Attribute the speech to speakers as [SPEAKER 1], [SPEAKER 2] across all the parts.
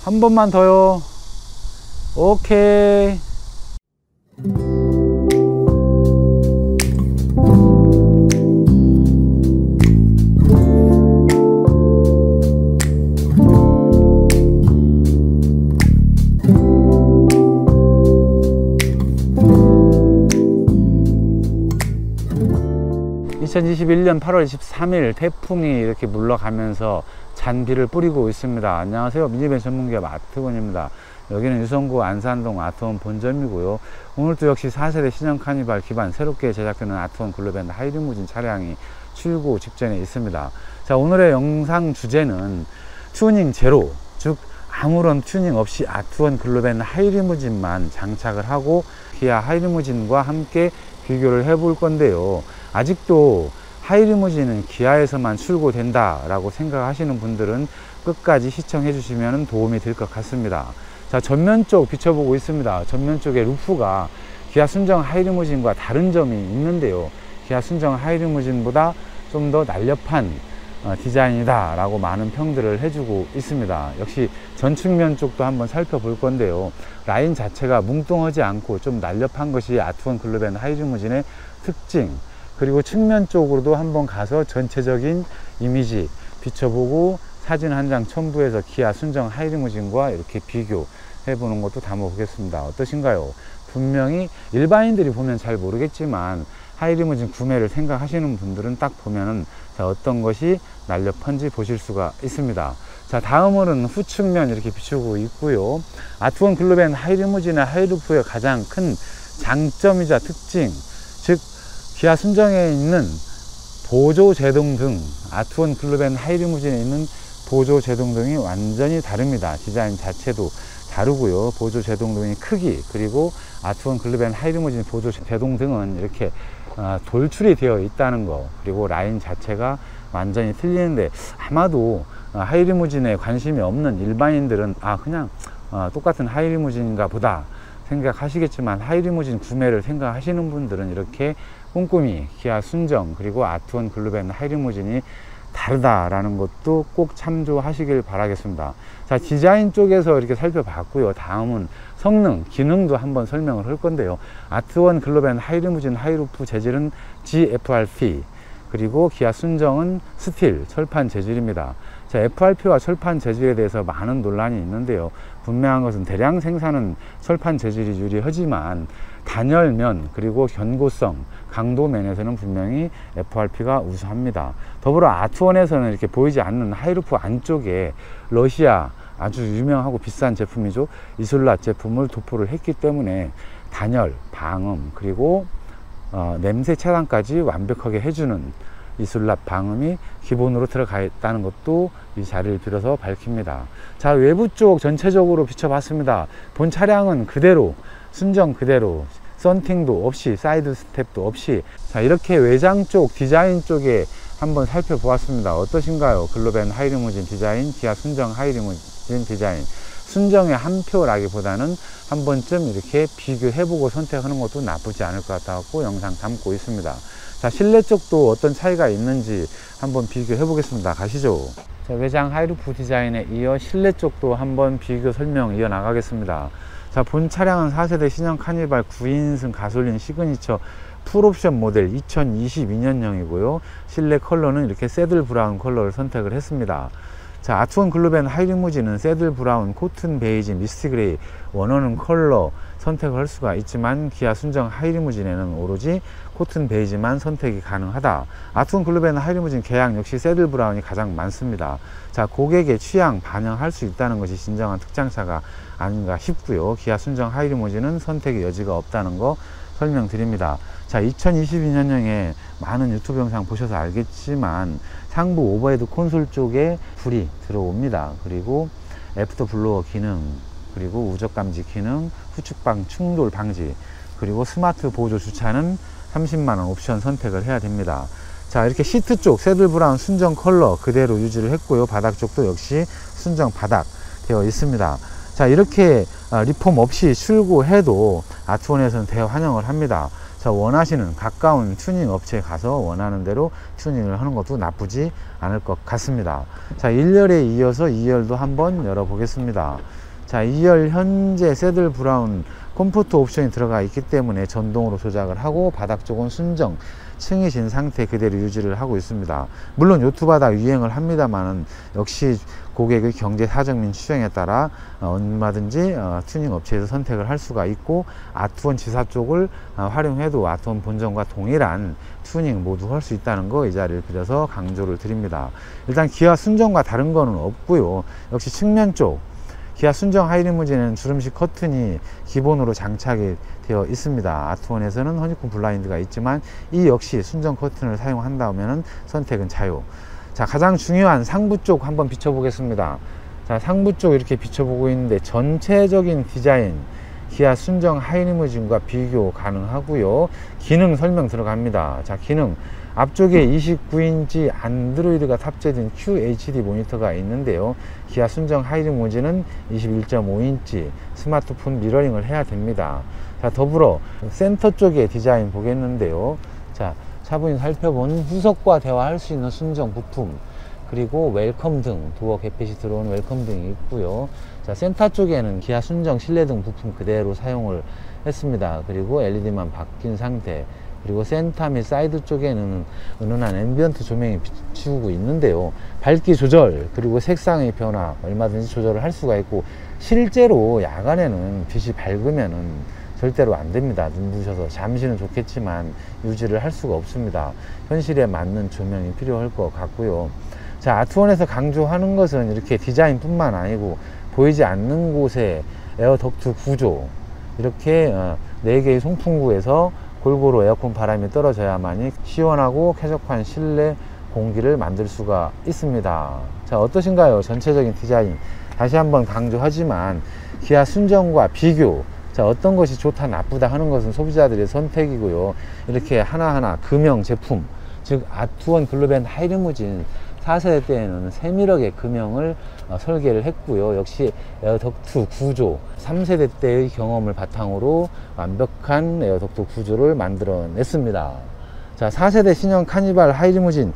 [SPEAKER 1] 한 번만 더요. 오케이. 2021년 8월 23일 태풍이 이렇게 물러가면서 잔비를 뿌리고 있습니다. 안녕하세요. 미니밴 전문기업 아트원입니다. 여기는 유성구 안산동 아트원 본점이고요. 오늘도 역시 4세대 신형 카니발 기반 새롭게 제작되는 아트원 글로밴드 하이리무진 차량이 출고 직전에 있습니다. 자, 오늘의 영상 주제는 튜닝 제로, 즉 아무런 튜닝 없이 아트원 글로밴드 하이리무진만 장착을 하고 기아 하이리무진과 함께 비교를 해 볼 건데요. 아직도 하이리무진은 기아에서만 출고된다 라고 생각하시는 분들은 끝까지 시청해 주시면 도움이 될 것 같습니다. 자, 전면 쪽 비춰보고 있습니다. 전면 쪽에 루프가 기아 순정 하이리무진과 다른 점이 있는데요. 기아 순정 하이리무진보다 좀 더 날렵한 디자인이다 라고 많은 평들을 해주고 있습니다. 역시 전측면 쪽도 한번 살펴볼 건데요. 라인 자체가 뭉뚱하지 않고 좀 날렵한 것이 아트원 글로밴드 하이리무진의 특징, 그리고 측면 쪽으로도 한번 가서 전체적인 이미지 비춰보고 사진 한 장 첨부해서 기아 순정 하이리무진과 이렇게 비교해 보는 것도 담아보겠습니다. 어떠신가요? 분명히 일반인들이 보면 잘 모르겠지만 하이리무진 구매를 생각하시는 분들은 딱 보면은 자, 어떤 것이 날렵한지 보실 수가 있습니다. 자, 다음으로는 후측면 이렇게 비추고 있고요. 아트원 글로밴드 하이리무진의 하이루프의 가장 큰 장점이자 특징, 즉 기아 순정에 있는 보조 제동등, 아트원 글로밴드 하이리무진에 있는 보조 제동등이 완전히 다릅니다. 디자인 자체도 다르고요. 보조 제동등의 크기, 그리고 아트원 글로밴드 하이리무진 보조 제동등은 이렇게 돌출이 되어 있다는 거, 그리고 라인 자체가 완전히 틀리는데 아마도 하이리무진에 관심이 없는 일반인들은 그냥 똑같은 하이리무진인가 보다 생각하시겠지만, 하이리무진 구매를 생각하시는 분들은 이렇게 꼼꼼히 기아 순정 그리고 아트원 글로밴드 하이리무진이 다르다라는 것도 꼭 참조하시길 바라겠습니다. 자, 디자인 쪽에서 이렇게 살펴봤고요. 다음은 성능, 기능도 한번 설명을 할 건데요. 아트원 글로밴드 하이리무진 하이루프 재질은 GFRP, 그리고 기아 순정은 스틸, 철판 재질입니다. 자, FRP와 철판 재질에 대해서 많은 논란이 있는데요. 분명한 것은 대량 생산은 철판 재질이 유리하지만 단열면 그리고 견고성, 강도 면에서는 분명히 FRP가 우수합니다. 더불어 아트원에서는 이렇게 보이지 않는 하이루프 안쪽에 러시아 아주 유명하고 비싼 제품이죠. 이솔랏 제품을 도포를 했기 때문에 단열, 방음, 그리고 냄새 차단까지 완벽하게 해주는 이솔랏 방음이 기본으로 들어가 있다는 것도 이 자리를 빌어서 밝힙니다. 자, 외부 쪽 전체적으로 비춰봤습니다. 본 차량은 그대로, 순정 그대로, 썬팅도 없이, 사이드 스텝도 없이, 자, 이렇게 외장 쪽 디자인 쪽에 한번 살펴보았습니다. 어떠신가요? 글로밴드 하이리무진 디자인, 기아 순정 하이리무진 디자인. 순정의 한 표라기보다는 한 번쯤 이렇게 비교해보고 선택하는 것도 나쁘지 않을 것 같아서 영상 담고 있습니다. 자, 실내 쪽도 어떤 차이가 있는지 한번 비교해 보겠습니다. 가시죠. 자, 외장 하이루프 디자인에 이어 실내 쪽도 한번 비교 설명 이어 나가겠습니다. 자, 본 차량은 4세대 신형 카니발 9인승 가솔린 시그니처 풀옵션 모델 2022년형이고요. 실내 컬러는 이렇게 새들 브라운 컬러를 선택을 했습니다. 자, 아트원 글로밴드 하이리무진은 새들 브라운, 코튼 베이지, 미스티 그레이 원하는 컬러 선택을 할 수가 있지만 기아 순정 하이리무진에는 오로지 코튼 베이지만 선택이 가능하다. 아트원 글로밴드 하이리무진 계약 역시 새들 브라운이 가장 많습니다. 자, 고객의 취향 반영할 수 있다는 것이 진정한 특장차가 아닌가 싶고요. 기아 순정 하이리무진은 선택의 여지가 없다는 거 설명드립니다. 자, 2022년형에 많은 유튜브 영상 보셔서 알겠지만 상부 오버헤드 콘솔 쪽에 불이 들어옵니다. 그리고 애프터 블로어 기능, 그리고 우적 감지 기능, 후측방 충돌 방지, 그리고 스마트 보조 주차는 30만원 옵션 선택을 해야 됩니다. 자, 이렇게 시트 쪽 새들 브라운 순정 컬러 그대로 유지를 했고요. 바닥 쪽도 역시 순정 바닥 되어 있습니다. 자, 이렇게 리폼 없이 출고해도 아트원에서는 대환영을 합니다. 자, 원하시는 가까운 튜닝 업체에 가서 원하는 대로 튜닝을 하는 것도 나쁘지 않을 것 같습니다. 자, 1열에 이어서 2열도 한번 열어 보겠습니다. 자, 2열 현재 새들 브라운 컴포트 옵션이 들어가 있기 때문에 전동으로 조작을 하고 바닥 쪽은 순정 층이진 상태 그대로 유지를 하고 있습니다. 물론 요트바닥 유행을 합니다만은 역시 고객의 경제 사정민 추정에 따라 얼마든지 튜닝 업체에서 선택을 할 수가 있고, 아트원 지사 쪽을 활용해도 아트원 본전과 동일한 튜닝 모두 할 수 있다는 거 이 자리를 빌어서 강조를 드립니다. 일단 기아 순정과 다른 거는 없고요. 역시 측면 쪽 기아 순정 하이리무진은 주름식 커튼이 기본으로 장착이 되어 있습니다. 아트원에서는 허니콤 블라인드가 있지만 이 역시 순정 커튼을 사용한다면 선택은 자유. 자, 가장 중요한 상부 쪽 한번 비춰보겠습니다. 자, 상부 쪽 이렇게 비춰보고 있는데 전체적인 디자인 기아 순정 하이리무진과 비교 가능하고요. 기능 설명 들어갑니다. 자, 기능 앞쪽에 29인치 안드로이드가 탑재된 QHD 모니터가 있는데요. 기아 순정 하이리무진은 21.5인치 스마트폰 미러링을 해야 됩니다. 자, 더불어 센터 쪽에 디자인 보겠는데요. 자, 차분히 살펴본 후석과 대화할 수 있는 순정 부품, 그리고 웰컴 등, 도어 개펫이 들어온 웰컴 등이 있고요. 자, 센터 쪽에는 기아 순정 실내등 부품 그대로 사용을 했습니다. 그리고 LED만 바뀐 상태, 그리고 센터 및 사이드 쪽에는 은은한 앰비언트 조명이 비추고 있는데요. 밝기 조절 그리고 색상의 변화 얼마든지 조절을 할 수가 있고, 실제로 야간에는 빛이 밝으면은 절대로 안 됩니다. 눈부셔서 잠시는 좋겠지만 유지를 할 수가 없습니다. 현실에 맞는 조명이 필요할 것 같고요. 자, 아트원에서 강조하는 것은 이렇게 디자인 뿐만 아니고 보이지 않는 곳에 에어 덕트 구조, 이렇게 4개의 송풍구에서 골고루 에어컨 바람이 떨어져야만이 시원하고 쾌적한 실내 공기를 만들 수가 있습니다. 자, 어떠신가요? 전체적인 디자인 다시 한번 강조하지만 기아 순정과 비교, 자, 어떤 것이 좋다 나쁘다 하는 것은 소비자들의 선택이고요. 이렇게 하나하나 금형 제품, 즉 아트원 글로벤 하이리무진 4세대 때에는 세밀하게 금형을 설계를 했고요. 역시 에어덕트 구조 3세대 때의 경험을 바탕으로 완벽한 에어덕트 구조를 만들어 냈습니다. 자, 4세대 신형 카니발 하이리무진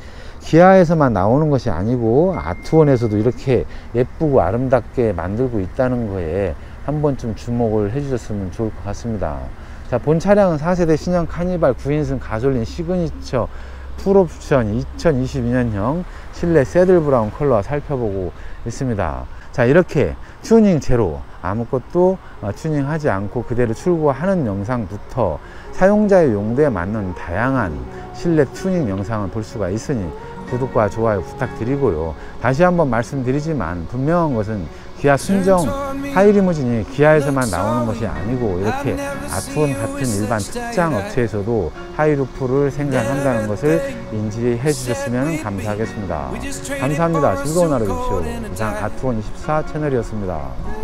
[SPEAKER 1] 기아에서만 나오는 것이 아니고 아트원에서도 이렇게 예쁘고 아름답게 만들고 있다는 거에 한 번쯤 주목을 해 주셨으면 좋을 것 같습니다. 자, 본 차량은 4세대 신형 카니발 9인승 가솔린 시그니처 풀옵션 2022년형 실내 새들 브라운 컬러 살펴보고 있습니다. 자, 이렇게 튜닝 제로, 아무것도 튜닝하지 않고 그대로 출고하는 영상부터 사용자의 용도에 맞는 다양한 실내 튜닝 영상을 볼 수가 있으니 구독과 좋아요 부탁드리고요. 다시 한번 말씀드리지만 분명한 것은 기아 순정 하이리무진이 기아에서만 나오는 것이 아니고 이렇게 아트원 같은 일반 특장 업체에서도 하이루프를 생산한다는 것을 인지해 주셨으면 감사하겠습니다. 감사합니다. 즐거운 하루 되십시오. 이상 아트원24 채널이었습니다.